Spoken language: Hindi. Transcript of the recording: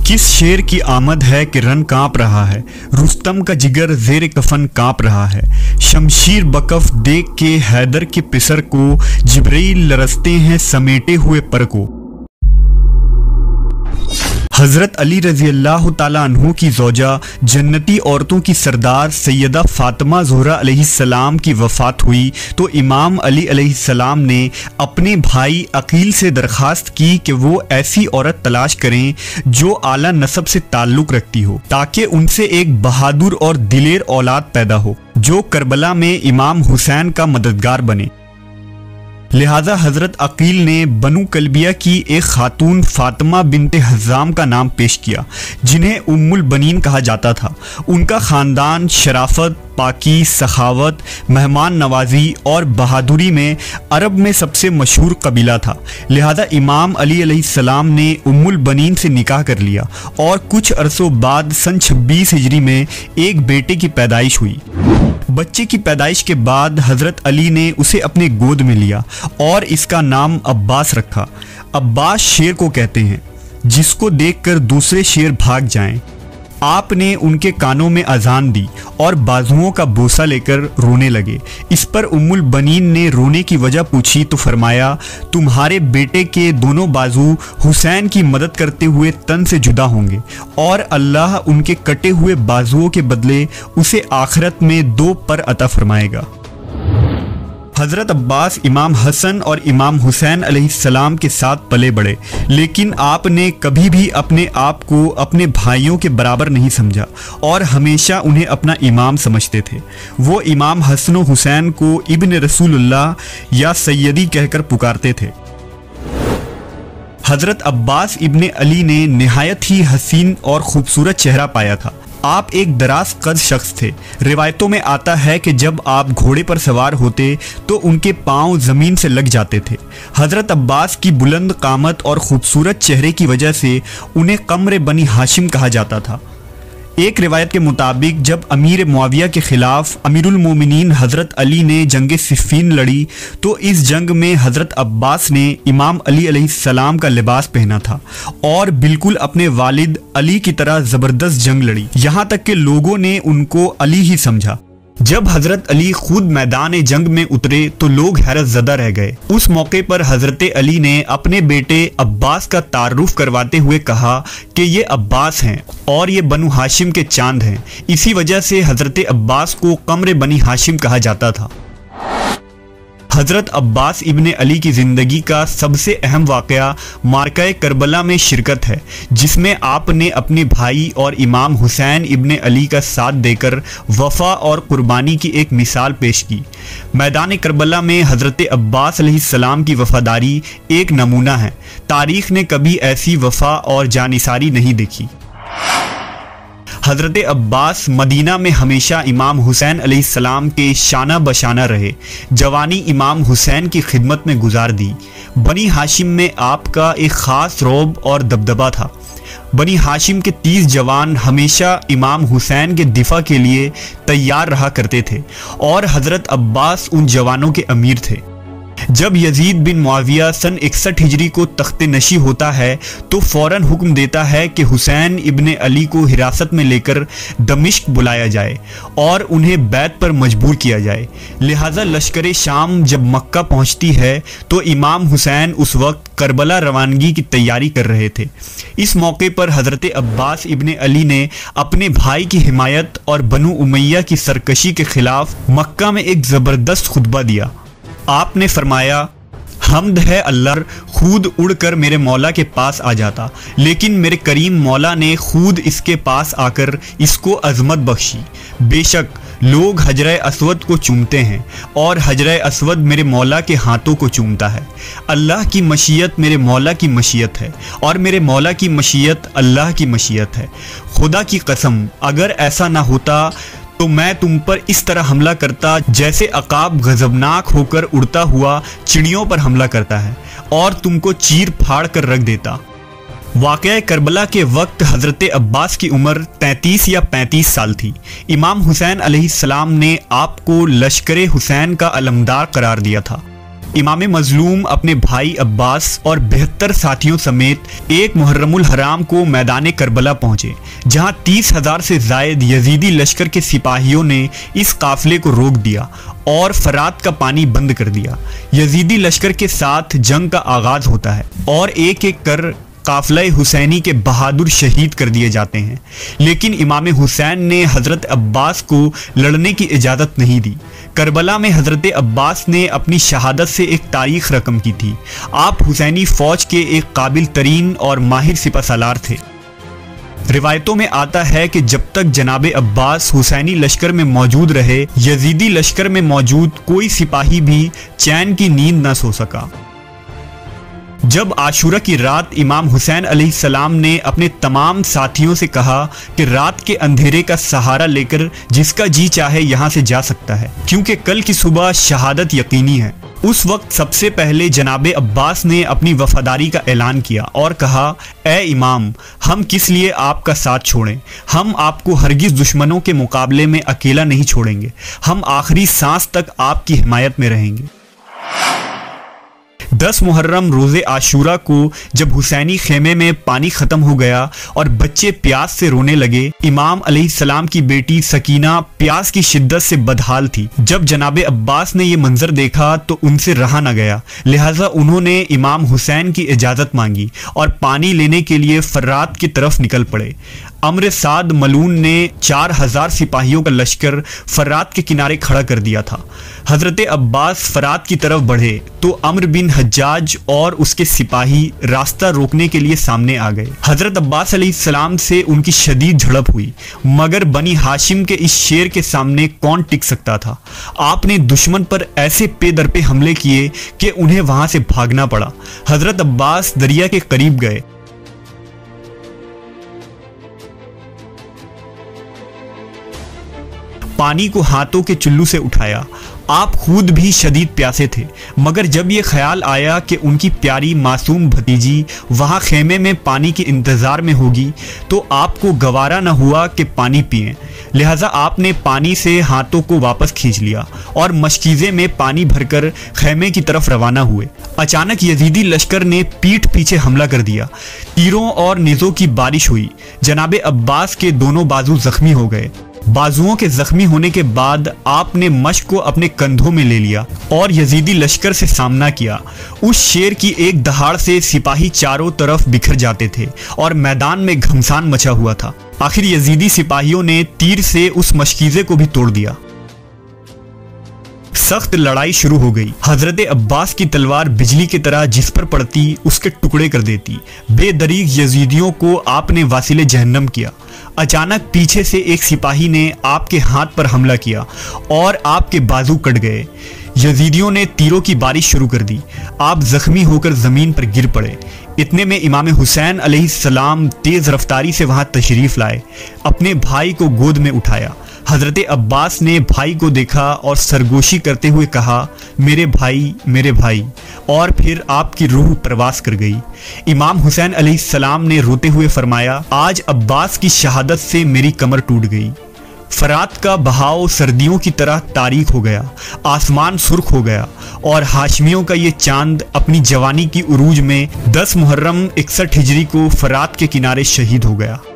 किस शेर की आमद है कि रन कांप रहा है, रुस्तम का जिगर ज़ेर कफन कांप रहा है। शमशीर बकफ देख के हैदर के पिसर को, जिब्रील लरसते हैं समेटे हुए पर को। हज़रत अली रज़ी अल्लाह ताला अन्हु की ज़ौजा जन्नती औरतों की सरदार सैयदा फ़ातिमा ज़ोहरा अलैहिस्सलाम की वफ़ात हुई तो इमाम अली अलैहिस्सलाम ने अपने भाई अकील से दरख्वास्त की कि वो ऐसी औरत तलाश करें जो आला नसब से ताल्लुक़ रखती हो, ताकि उनसे एक बहादुर और दिलेर औलाद पैदा हो जो करबला में इमाम हुसैन का मददगार बने। लिहाजा हज़रत अकील ने बनु कलबिया की एक खातून फ़ातिमा बिनते हज़ाम का नाम पेश किया, जिन्हें उम्मुल बनीन कहा जाता था। उनका ख़ानदान शराफत, पाकी, सखावत, मेहमान नवाजी और बहादुरी में अरब में सबसे मशहूर कबीला था। लिहाजा इमाम अली अलैहिस्सलाम ने उम्मुल बनीन से निकाह कर लिया और कुछ अरसों बाद सन 26 हिजरी में एक बेटे की पैदाइश हुई। बच्चे की पैदाइश के बाद हज़रत अली ने उसे अपने गोद में लिया और इसका नाम अब्बास रखा। अब्बास शेर को कहते हैं जिसको देखकर दूसरे शेर भाग जाएं। आपने उनके कानों में अजान दी और बाजुओं का बोसा लेकर रोने लगे। इस पर उम्मुल बनीन ने रोने की वजह पूछी तो फरमाया, तुम्हारे बेटे के दोनों बाजू हुसैन की मदद करते हुए तन से जुदा होंगे और अल्लाह उनके कटे हुए बाजुओं के बदले उसे आखिरत में 2 पर अता फरमाएगा। हज़रत अब्बास इमाम हसन और इमाम हुसैन अलैहिस्सलाम के साथ पले बढ़े, लेकिन आपने कभी भी अपने आप को अपने भाइयों के बराबर नहीं समझा और हमेशा उन्हें अपना इमाम समझते थे। वो इमाम हसन और हुसैन को इब्न रसूलुल्लाह या सैयदी कहकर पुकारते थे। हज़रत अब्बास इब्न अली ने निहायत ही हसीन और ख़ूबसूरत चेहरा पाया था। आप एक दराज कद शख्स थे। रिवायतों में आता है कि जब आप घोड़े पर सवार होते तो उनके पांव ज़मीन से लग जाते थे। हज़रत अब्बास की बुलंद कामत और ख़ूबसूरत चेहरे की वजह से उन्हें कमर बनी हाशिम कहा जाता था। एक रिवायत के मुताबिक जब अमीर मुआविया के ख़िलाफ़ अमीरुल मोमिनीन हज़रत अली ने जंग सिफ़ीन लड़ी तो इस जंग में हज़रत अब्बास ने इमाम अली अलैहिस्सलाम का लिबास पहना था और बिल्कुल अपने वालिद अली की तरह ज़बरदस्त जंग लड़ी, यहाँ तक कि लोगों ने उनको अली ही समझा। जब हज़रत अली खुद मैदान जंग में उतरे तो लोग हैरत ज़दा रह गए। उस मौके पर हज़रत अली ने अपने बेटे अब्बास का तारुफ करवाते हुए कहा कि ये अब्बास हैं और ये बनु हाशिम के चांद हैं। इसी वजह से हज़रत अब्बास को कमर बनी हाशिम कहा जाता था। हज़रत अब्बास इब्न अली की ज़िंदगी का सबसे अहम वाक़या मार्का करबला में शिरकत है, जिसमें आपने अपने भाई और इमाम हुसैन इब्न अली का साथ देकर वफ़ा और कुर्बानी की एक मिसाल पेश की। मैदान करबला में हज़रत अब्बास अलैहिस्सलाम की वफ़ादारी एक नमूना है। तारीख़ ने कभी ऐसी वफ़ा और जानिसारी नहीं देखी। हज़रत अब्बास मदीना में हमेशा इमाम हुसैन अलैहिस्सलाम के शाना बशाना रहे। जवानी इमाम हुसैन की खिदमत में गुजार दी। बनी हाशिम में आपका एक ख़ास रौब और दबदबा था। बनी हाशिम के 30 जवान हमेशा इमाम हुसैन के दिफा के लिए तैयार रहा करते थे और हज़रत अब्बास उन जवानों के अमीर थे। जब यजीद बिन मुआविया सन 61 हिजरी को तख्ते नशी होता है तो फ़ौरन हुक्म देता है कि हुसैन इब्न अली को हिरासत में लेकर दमिश्क बुलाया जाए और उन्हें बैत पर मजबूर किया जाए। लिहाजा लश्कर शाम जब मक्का पहुंचती है तो इमाम हुसैन उस वक्त करबला रवानगी की तैयारी कर रहे थे। इस मौके पर हज़रत अब्बास इब्न अली ने अपने भाई की हिमायत और बनु उमैया की सरकशी के ख़िलाफ़ मक्का में एक ज़बरदस्त खुतबा दिया। आपने फरमाया, हम्द है अल्लाह खुद उड़कर मेरे मौला के पास आ जाता, लेकिन मेरे करीम मौला ने खुद इसके पास आकर इसको अजमत बख्शी। बेशक लोग हजर अस्वद को चूमते हैं और हजर अस्वद मेरे मौला के हाथों को चूमता है। अल्लाह की मशीयत मेरे मौला की मशीयत है और मेरे मौला की मशीयत अल्लाह की मशीयत है। खुदा की कसम अगर ऐसा ना होता तो मैं तुम पर इस तरह हमला करता जैसे अकाब गजबनाक होकर उड़ता हुआ चिड़ियों पर हमला करता है और तुमको चीर फाड़ कर रख देता। वाक़या करबला के वक्त हज़रत अब्बास की उम्र 33 या 35 साल थी। इमाम हुसैन अलैहिस्सलाम ने आपको लश्कर हुसैन का अलमदार करार दिया था। इमाम मजलूम अपने भाई अब्बास और 72 साथियों समेत 1 मुहर्रमुल हराम को मैदान करबला पहुंचे, जहां 30,000 से जायद यजीदी लश्कर के सिपाहियों ने इस काफिले को रोक दिया और फरात का पानी बंद कर दिया। यजीदी लश्कर के साथ जंग का आगाज होता है और एक एक कर काफिला हुसैनी के बहादुर शहीद कर दिए जाते हैं, लेकिन इमाम हुसैन ने हज़रत अब्बास को लड़ने की इजाज़त नहीं दी। करबला में हज़रत अब्बास ने अपनी शहादत से एक तारीख रकम की थी। आप हुसैनी फ़ौज के एक काबिल तरीन और माहिर सिपहसालार थे। रिवायतों में आता है कि जब तक जनाब अब्बास हुसैनी लश्कर में मौजूद रहे, यजीदी लश्कर में मौजूद कोई सिपाही भी चैन की नींद न सो सका। जब आशूरा की रात इमाम हुसैन अलैहिस्सलाम ने अपने तमाम साथियों से कहा कि रात के अंधेरे का सहारा लेकर जिसका जी चाहे यहाँ से जा सकता है, क्योंकि कल की सुबह शहादत यकीनी है, उस वक्त सबसे पहले जनाब अब्बास ने अपनी वफादारी का ऐलान किया और कहा, ए इमाम, हम किस लिए आपका साथ छोड़ें? हम आपको हरगिज़ दुश्मनों के मुकाबले में अकेला नहीं छोड़ेंगे। हम आखिरी सांस तक आपकी हिमायत में रहेंगे। 10 मुहर्रम रोज़े आशूरा को जब हुसैनी खेमे में पानी ख़त्म हो गया और बच्चे प्यास से रोने लगे, इमाम अलैहिस्सलाम की बेटी सकीना प्यास की शिद्दत से बदहाल थी। जब जनाब अब्बास ने यह मंजर देखा तो उनसे रहा न गया, लिहाजा उन्होंने इमाम हुसैन की इजाज़त मांगी और पानी लेने के लिए फरात की तरफ निकल पड़े। अम्र साद मलून ने 4000 सिपाहियों का लश्कर फरात के किनारे खड़ा कर दिया था। हज़रत अब्बास फरात की तरफ बढ़े तो अम्र बिन हज्जाज और उसके सिपाही रास्ता रोकने के लिए सामने आ गए। हज़रत अब्बास अलैहिस्सलाम से उनकी शदीद झड़प हुई, मगर बनी हाशिम के इस शेर के सामने कौन टिक सकता था। आपने दुश्मन पर ऐसे पे दर पे हमले किए कि उन्हें वहां से भागना पड़ा। हज़रत अब्बास दरिया के करीब गए, पानी को हाथों के चुल्लू से उठाया। आप खुद भी शदीद प्यासे थे, मगर जब ये ख्याल आया कि उनकी प्यारी मासूम भतीजी वहाँ खेमे में पानी के इंतज़ार में होगी, तो आपको गवारा न हुआ कि पानी पिएं। लिहाजा आपने पानी से हाथों को वापस खींच लिया और मशकीज़े में पानी भरकर खेमे की तरफ रवाना हुए। अचानक यजीदी लश्कर ने पीठ पीछे हमला कर दिया। तीरों और निज़ों की बारिश हुई। जनाब अब्बास के दोनों बाजू जख्मी हो गए। बाजुओं के जख्मी होने के बाद आपने मश्क को अपने कंधों में ले लिया और यजीदी लश्कर से सामना किया। उस शेर की एक दहाड़ से सिपाही चारों तरफ बिखर जाते थे और मैदान में घमसान मचा हुआ था। आखिर यजीदी सिपाहियों ने तीर से उस मशकीज़े को भी तोड़ दिया। सख्त लड़ाई शुरू हो गई। हजरत अब्बास की तलवार बिजली की तरह जिस पर पड़ती उसके टुकड़े कर देती। बेदरीग यजीदियों को आपने वासिले जहन्नम किया। अचानक पीछे से एक सिपाही ने आपके हाथ पर हमला किया और आपके बाजू कट गए। यजीदियों ने तीरों की बारिश शुरू कर दी। आप जख्मी होकर ज़मीन पर गिर पड़े। इतने में इमाम हुसैन अलैहिस्सलाम तेज़ रफ्तारी से वहाँ तशरीफ़ लाए। अपने भाई को गोद में उठाया। हज़रत अब्बास ने भाई को देखा और सरगोशी करते हुए कहा, मेरे भाई, मेरे भाई, और फिर आपकी रूह प्रवास कर गई। इमाम हुसैन अलैहिस्सलाम ने रोते हुए फरमाया, आज अब्बास की शहादत से मेरी कमर टूट गई। फरात का बहाव सर्दियों की तरह तारीक हो गया, आसमान सुर्ख हो गया और हाशमियों का ये चांद अपनी जवानी की उरूज में 10 मुहर्रम 61 हिजरी को फरात के किनारे शहीद हो गया।